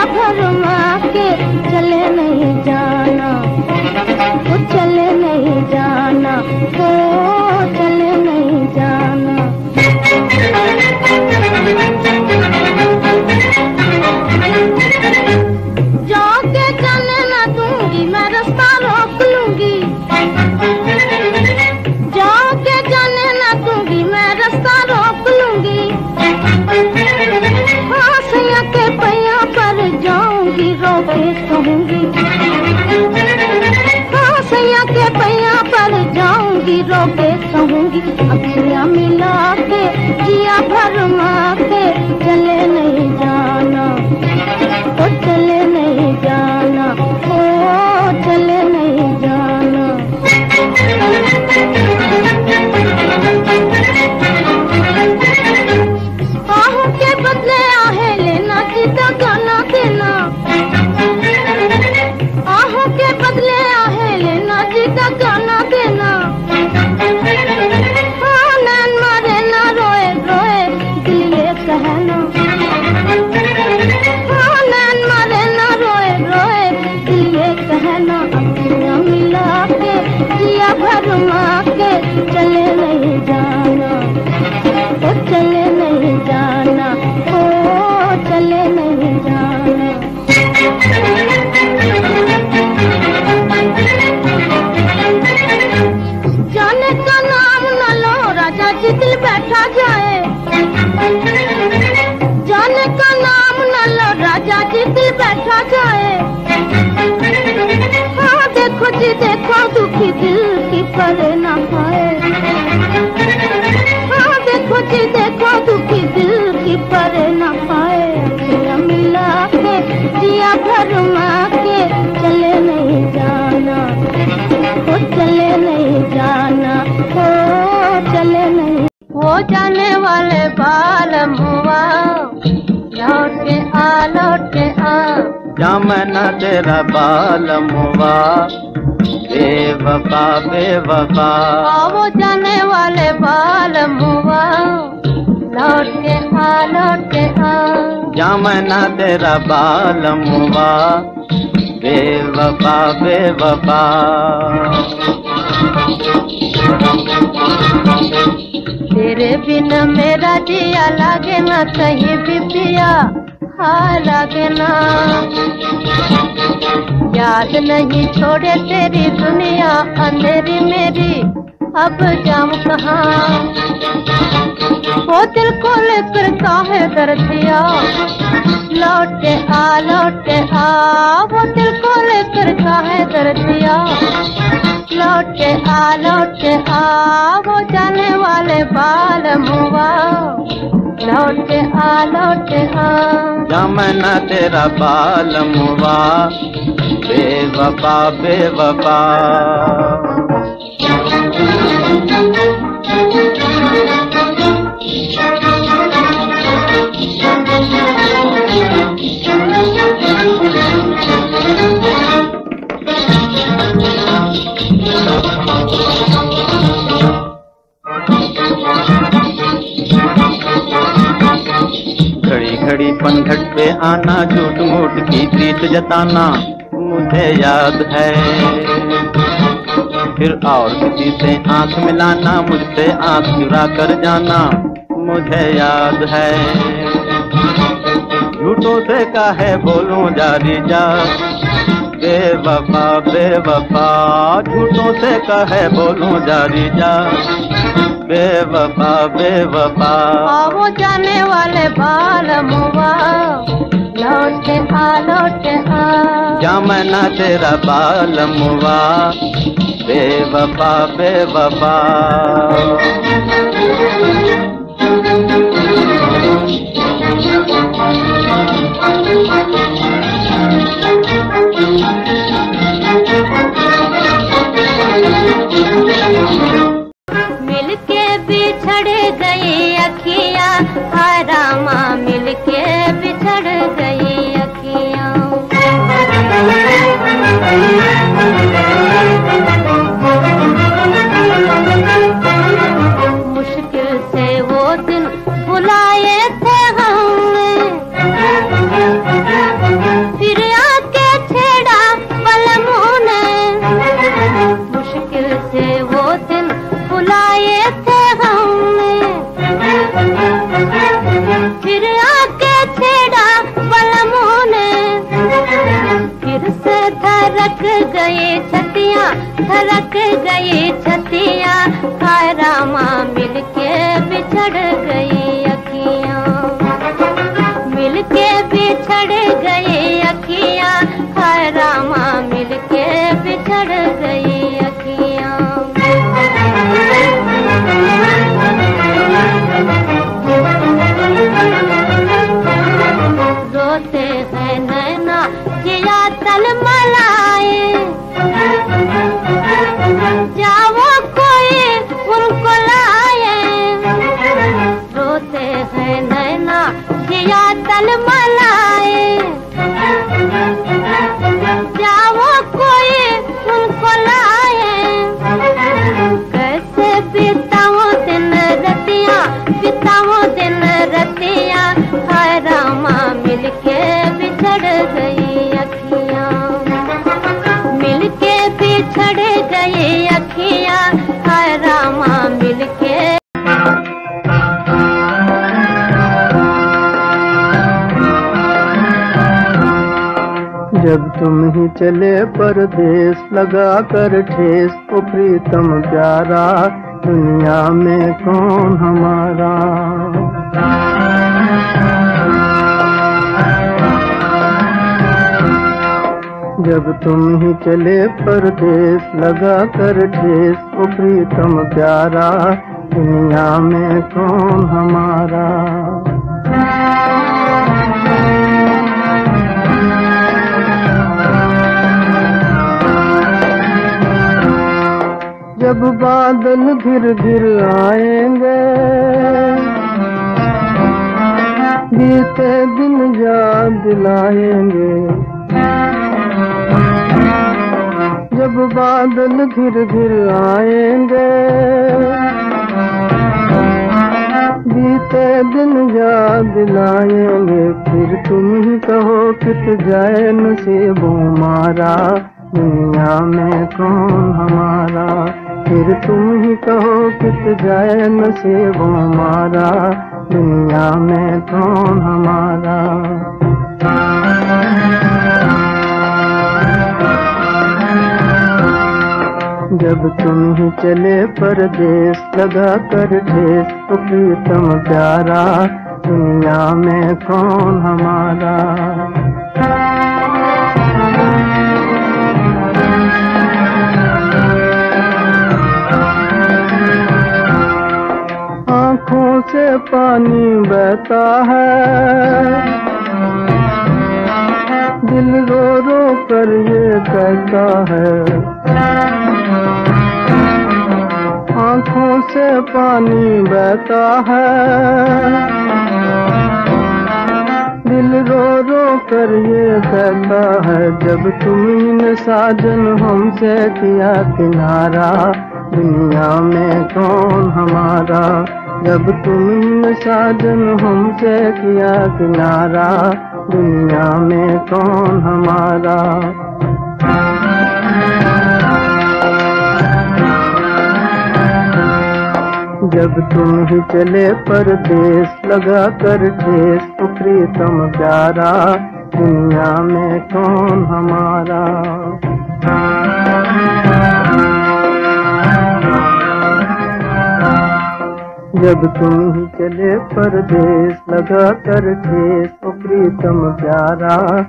भरमा के चले नहीं जाना, वो चले नहीं जाना, वो चले नहीं जाना। जाके जाने ना दूंगी, मैं रास्ता रोक लूंगी। जाके जाने ना दूंगी, मैं रास्ता रोक लूंगी। हाँ सैया के पैया पर जाऊंगी, रोके कहूंगी। हाँ सैया के पैया पर जाऊंगी, रोके कहूंगी। अखियां मिला के जिया भरमा के चले नहीं जाना, ओ चले नहीं जाना, ओ चले नहीं जाना। आहू के बदले आहे लेना, जीता गाना देना। आहू के बदले आहे लेना, जीता गाना देना। हाँ नैन मारे ना रोए रोए दिल ये कहना। हाँ नैन मारे ना रोए रोए दिल ये कहना। अखियां मिला के जिया भरमा के चले नहीं जाना, ओ चले नहीं जाना, ओ चले नहीं जाना। जाने का नाम न लो राजा जी, दिल बैठा जाए। जाने का नाम न लो राजा जी, दिल बैठा जाए। हाँ देखो जी देखो दुखी दिल की पर न खाए। हाँ देखो जी देखो दुखी दिल की पर न खाए। अखियां मिला के जिया भरमा के चले नहीं जाना, ओ चले नहीं जाना, ओ चले नहीं। हो जाने वाले बाल मुआ लौट के आ, लौट के आ। जामना तेरा बाल मुआ बेवफा बेवफा। वो जाने वाले बाल मुआ लौट के आ, लौट के आ। जामना तेरा बाल मुआ बेवफा बेवफा। तेरे बिन मेरा जिया लागे ना कहीं भी पिया, हाँ लागे ना। याद नहीं छोड़े तेरी दुनिया अंधेरी मेरी, अब जाऊं कहाँ। वो दिल को लेकर काहे दर्दिया, लौट के आ, लौट के आ। वो दिल को लेकर काहे दर्दिया, लौट के आ, लौट के आ। वो जाने वाले बाल मुआ लौट के आ, लौट के आ। जामना तेरा बाल मुआ बेवफा बेवफा। घड़ी घड़ी पनघट पे आना, झूठ मूठ की प्रीत जताना मुझे याद है। फिर और किसी से आंख मिलाना, मुझसे आंख चुरा कर जाना मुझे याद है। झूठों से काहे बोलूं जारी जा, बेवफा बेवफा। झूठों से काहे बोलूं जारी जा, बेवफा बेवफा। वो जाने वाले बाल मुआ लौट के आ, लौट के आ। जामना तेरा बाल मुआ बेवफा बेवफा। मिलके बिछड़ गई अखियां, आरामा मिलके बिछड़ गई अखियां। मुश्किल से वो दिन बुलाए थे हमने, गई छतिया, हाय रामा मिलके बिछड़ गई अखियां, मिलके बिछड़ गई अखियां, हाय रामा मिलके बिछड़ गई अखियां। रोते हैं नैना जिया तलमलाए, जाओ कोई उनको लाए। रोते हैं नैना जिया तलमलाए, जाओ कोई उनको लाए। कैसे बिताऊं दिन रतिया, बिताऊं दिन रतिया, हाय रामा मिलके बिछड़ गई अखियां, मिलके बिछड़ गई अखियां, हाय रामा मिलके। जब तुम ही चले परदेस लगा कर ठेस, ओ प्रीतम प्यारा दुनिया में कौन हमारा। जब तुम ही चले परदेस लगा कर ठेस, ओ प्रीतम प्यारा दुनिया में कौन हमारा। जब बादल घिर घिर आएंगे, बीते दिन याद दिलाएंगे। जब बादल घिर घिर आएंगे, बीते दिन याद दिलाएंगे। फिर तुम ही कहो कित जाए नसीबों मारा, दुनिया में कौन हमारा। फिर तुम ही कहो कित जाए नसीबों मारा, दुनिया में कौन हमारा। जब तुम ही चले परदेस लगा कर ठेस, तो प्रीतम प्यारा दुनिया में कौन हमारा। आँखों से पानी बहता है, दिल रो रो कर ये कहता है। आँखों से पानी बहता है, दिल रो रो कर ये कहता है। जब तुमने साजन हमसे किया किनारा, दुनिया में कौन हमारा। जब तुमने साजन हमसे किया किनारा, दुनिया में कौन हमारा। जब तुम ही चले परदेस लगा कर ठेस, तो प्रीतम प्यारा दुनिया में कौन हमारा। जब तुम ही चले परदेस लगा कर ठेस, तो प्रीतम प्यारा